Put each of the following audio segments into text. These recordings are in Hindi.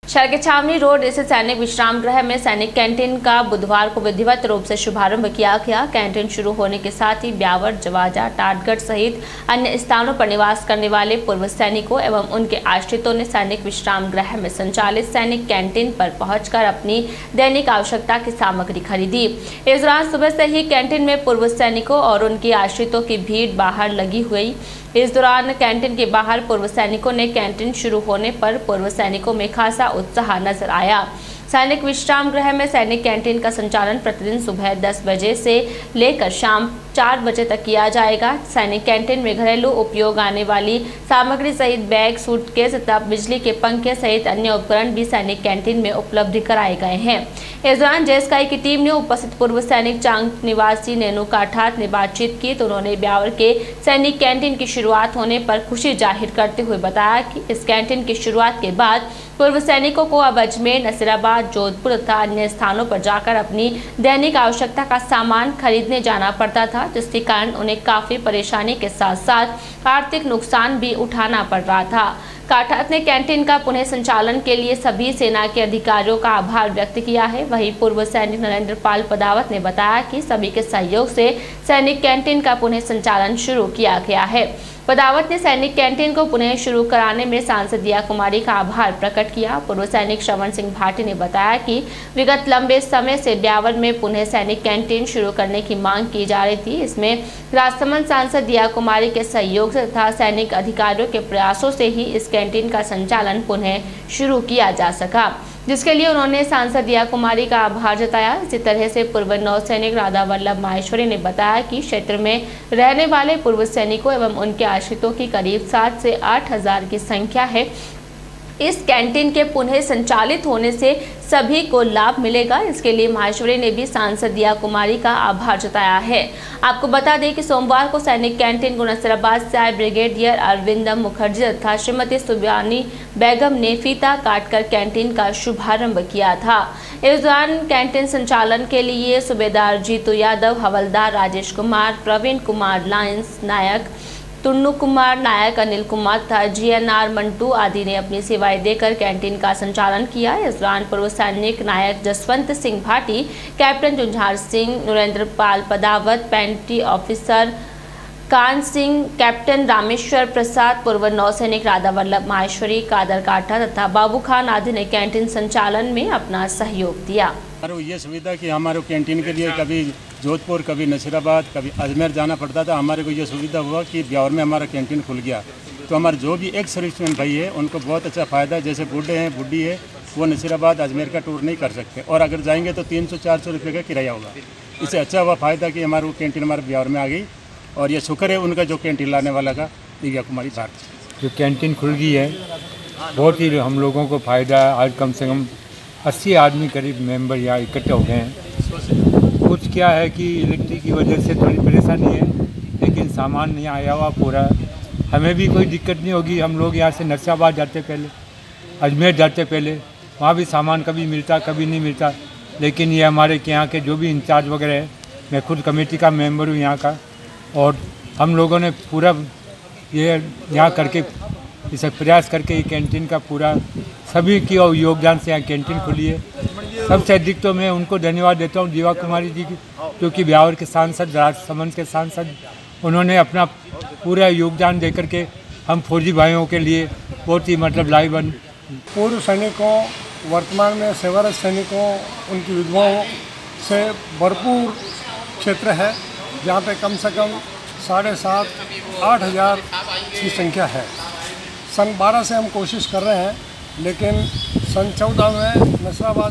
शहर के छावनी रोड स्थित सैनिक विश्राम गृह में सैनिक कैंटीन का बुधवार को विधिवत रूप से शुभारंभ किया गया। कैंटीन शुरू होने के साथ ही ब्यावर, जवाजा, टाटगढ़ सहित अन्य स्थानों पर निवास करने वाले पूर्व सैनिकों एवं उनके आश्रितों ने सैनिक विश्राम गृह में संचालित सैनिक कैंटीन पर पहुंचकर अपनी दैनिक आवश्यकता की सामग्री खरीदी। इस दौरान सुबह से ही कैंटीन में पूर्व सैनिकों और उनके आश्रितों की भीड़ बाहर लगी हुई। इस दौरान कैंटीन के बाहर पूर्व सैनिकों ने कैंटीन शुरू होने पर पूर्व सैनिकों में खासा उत्साह नजर आया। सैनिक विश्राम गृह में सैनिक कैंटीन का संचालन प्रतिदिन सुबह 10 बजे से लेकर शाम 4 बजे तक किया जाएगा। सैनिक कैंटीन में घरेलू उपयोग आने वाली सामग्री सहित बैग, सूटकेस तथा बिजली के पंखे सहित अन्य उपकरण भी सैनिक कैंटीन में उपलब्ध कराए गए हैं। इस दौरान जेएसकाई की टीम ने उपस्थित पूर्व सैनिक चांग निवासी नेनू काठात ने बातचीत की तो उन्होंने ब्यावर के सैनिक कैंटीन की शुरुआत होने पर खुशी जाहिर करते हुए बताया कि इस कैंटीन की शुरुआत के बाद पूर्व सैनिकों को अब अजमेर, नसीराबाद, जोधपुर तथा अन्य स्थानों पर जाकर अपनी दैनिक आवश्यकता का सामान खरीदने जाना पड़ता था, जिसके कारण उन्हें काफी परेशानी के साथ साथ आर्थिक नुकसान भी उठाना पड़ रहा था। काठात ने कैंटीन का पुनः संचालन के लिए सभी सेना के अधिकारियों का आभार व्यक्त किया है। वहीं पूर्व सैनिक नरेंद्र पाल पदावत ने बताया कि सभी के सहयोग से सैनिक कैंटीन का पुनः संचालन शुरू किया गया है। पदावत ने सैनिक कैंटीन को पुनः शुरू कराने में सांसद दिया कुमारी का आभार प्रकट किया। पूर्व सैनिक श्रवण सिंह भाटी ने बताया कि विगत लंबे समय से ब्यावर में पुनः सैनिक कैंटीन शुरू करने की मांग की जा रही थी। इसमें राजसमंद सांसद दिया कुमारी के सहयोग से तथा सैनिक अधिकारियों के प्रयासों से ही इस कैंटीन का संचालन पुनः शुरू किया जा सका, जिसके लिए उन्होंने सांसद दिया कुमारी का आभार जताया। इसी तरह से पूर्व नौसैनिक राधा वल्लभ माहेश्वरी ने बताया कि क्षेत्र में रहने वाले पूर्व सैनिकों एवं उनके आश्रितों की करीब 7 से 8 हजार की संख्या है। इस कैंटीन के पुनः संचालित होने से सभी को लाभ मिलेगा। इसके लिए माहेश्वरी ने भी सांसद दिया कुमारी का आभार जताया है। आपको बता दें कि सोमवार को सैनिक कैंटीन को नसीराबाद से आए ब्रिगेडियर अरविंदम मुखर्जी तथा श्रीमती सुबियानी बेगम ने फीता काटकर कैंटीन का शुभारंभ किया था। इस दौरान कैंटीन संचालन के लिए सूबेदार जीतू यादव, हवलदार राजेश कुमार, प्रवीण कुमार लायंस नायक, टुन्नू कुमार नायक, अनिल कुमार तथा जीएनआर मंटू आदि ने अपनी सेवाएं देकर कैंटीन का संचालन किया। इस दौरान पूर्व सैनिक नायक Jaswant Singh Bhati, captain Jhunjhar Singh, Narendra Pal Padawat, petty officer Kan Singh, captain Rameshwar Prasad, पूर्व नौसैनिक राधा वल्लभ माहेश्वरी, कादर काठा तथा बाबू खान आदि ने कैंटीन संचालन में अपना सहयोग दिया। ये सुविधा कि हमारे कैंटीन के लिए कभी जोधपुर, कभी नसीराबाद, कभी अजमेर जाना पड़ता था। हमारे को ये सुविधा हुआ कि ब्यावर में हमारा कैंटीन खुल गया, तो हमारे जो भी एक्स सर्विसमैन भाई है उनको बहुत अच्छा फ़ायदा है। जैसे बूढ़े हैं, बुढ़ी है, वो नसीराबाद, अजमेर का टूर नहीं कर सकते और अगर जाएंगे तो 300-400 रुपये का किराया होगा। इससे अच्छा हुआ फ़ायदा कि हमारे कैंटीन हमारे ब्यावर में आ गई और ये शुक्र है उनका जो कैंटीन लाने वाला का दिव्या कुमारी भारत। जो कैंटीन खुल गई है बहुत ही हम लोगों को फ़ायदा है। आज कम से कम 80 आदमी करीब मेंबर यहाँ इकट्ठे हो गए हैं। कुछ क्या है कि इलेक्ट्रिक की वजह से थोड़ी परेशानी है, लेकिन सामान नहीं आया हुआ पूरा। हमें भी कोई दिक्कत नहीं होगी। हम लोग यहाँ से नरसाबाद जाते पहले, अजमेर जाते पहले, वहाँ भी सामान कभी मिलता कभी नहीं मिलता। लेकिन ये हमारे यहाँ के जो भी इंचार्ज वगैरह है, मैं खुद कमेटी का मेंबर हूँ यहाँ का, और हम लोगों ने पूरा ये यहाँ करके इसे प्रयास करके ये कैंटीन का पूरा सभी की योगदान से यहाँ कैंटीन खुली है। सबसे अधिक तो मैं उनको धन्यवाद देता हूँ दिव्या कुमारी जी की, जो कि ब्यावर के सांसद, राजसमंद के सांसद, उन्होंने अपना पूरा योगदान दे करके हम फौजी भाइयों के लिए बहुत ही लाभवान। पूर्व सैनिकों, वर्तमान में सेवारत सैनिकों, उनकी विधवाओं से भरपूर क्षेत्र है, जहाँ पे कम से कम 7,500-8 हज़ार की संख्या है। सन 12 से हम कोशिश कर रहे हैं, लेकिन सन 14 में नसीराबाद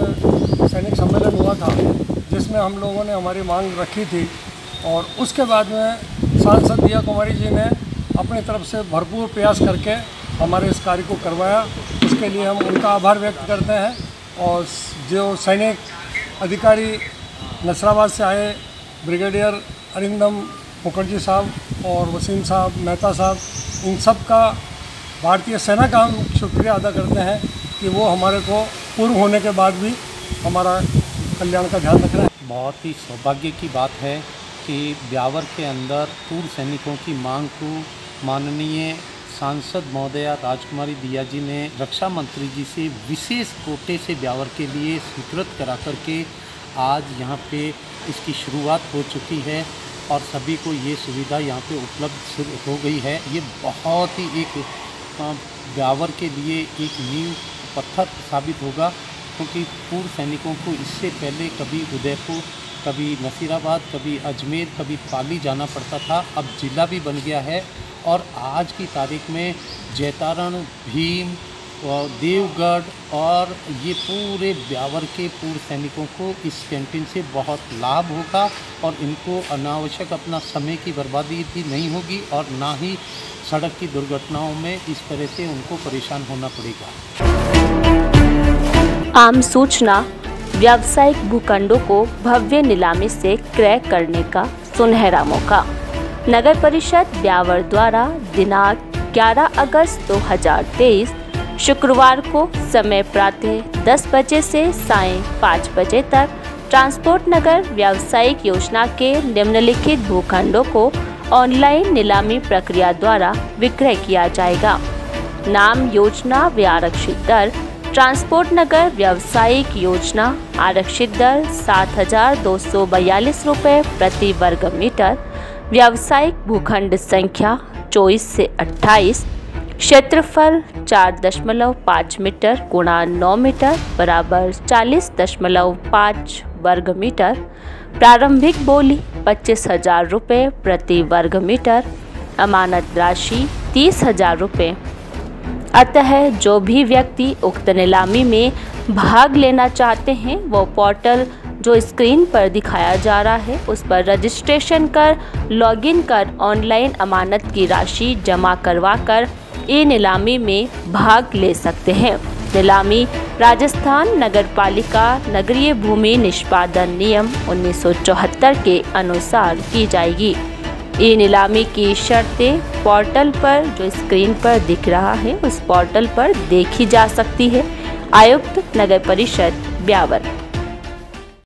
एक सैनिक सम्मेलन हुआ था, जिसमें हम लोगों ने हमारी मांग रखी थी और उसके बाद में सांसद दिया कुमारी जी ने अपनी तरफ से भरपूर प्रयास करके हमारे इस कार्य को करवाया। इसके लिए हम उनका आभार व्यक्त करते हैं। और जो सैनिक अधिकारी नसीराबाद से आए, ब्रिगेडियर अरिंदम मुखर्जी साहब और वसीम साहब, मेहता साहब, इन सब का भारतीय सेना का हम शुक्रिया अदा करते हैं कि वो हमारे को पूर्व होने के बाद भी हमारा कल्याण का ध्यान रख रहे हैं। बहुत ही सौभाग्य की बात है कि ब्यावर के अंदर पूर्व सैनिकों की मांग को माननीय सांसद महोदया राजकुमारी दिया जी ने रक्षा मंत्री जी से विशेष कोटे से ब्यावर के लिए स्वीकृत करा करके आज यहाँ पे इसकी शुरुआत हो चुकी है और सभी को ये सुविधा यहाँ पे उपलब्ध हो गई है। ये बहुत ही एक ब्यावर के लिए एक नींव पत्थर साबित होगा, क्योंकि पूर्व सैनिकों को इससे पहले कभी उदयपुर, कभी नसीराबाद, कभी अजमेर, कभी पाली जाना पड़ता था। अब ज़िला भी बन गया है और आज की तारीख में जैतारण, भीम और देवगढ़ और ये पूरे ब्यावर के पूर्व सैनिकों को इस कैंटीन से बहुत लाभ होगा और इनको अनावश्यक अपना समय की बर्बादी भी नहीं होगी और ना ही सड़क की दुर्घटनाओं में इस तरह से उनको परेशान होना पड़ेगा। आम सूचना, व्यावसायिक भूखंडों को भव्य नीलामी से क्रय करने का सुनहरा मौका। नगर परिषद ब्यावर द्वारा दिनांक 11 अगस्त 2023 शुक्रवार को समय प्रातः 10 बजे से सायं 5 बजे तक ट्रांसपोर्ट नगर व्यावसायिक योजना के निम्नलिखित भूखंडों को ऑनलाइन नीलामी प्रक्रिया द्वारा विक्रय किया जाएगा। नाम, योजना व आरक्षित दर। ट्रांसपोर्ट नगर व्यावसायिक योजना, आरक्षित दर 7,242 रुपये प्रति वर्ग मीटर। व्यावसायिक भूखंड संख्या 24 से 28। क्षेत्रफल 4.5 मीटर गुणा 9 मीटर बराबर 40.5 वर्ग मीटर। प्रारंभिक बोली 25,000 रुपये प्रति वर्ग मीटर। अमानत राशि 30,000 रुपये। अतः जो भी व्यक्ति उक्त नीलामी में भाग लेना चाहते हैं वो पोर्टल जो स्क्रीन पर दिखाया जा रहा है उस पर रजिस्ट्रेशन कर लॉगिन कर ऑनलाइन अमानत की राशि जमा करवाकर ई नीलामी में भाग ले सकते हैं। नीलामी राजस्थान नगरपालिका नगरीय भूमि निष्पादन नियम 1974 के अनुसार की जाएगी। ई नीलामी की शर्तें पोर्टल पर जो स्क्रीन पर दिख रहा है उस पोर्टल पर देखी जा सकती है। आयुक्त नगर परिषद ब्यावर।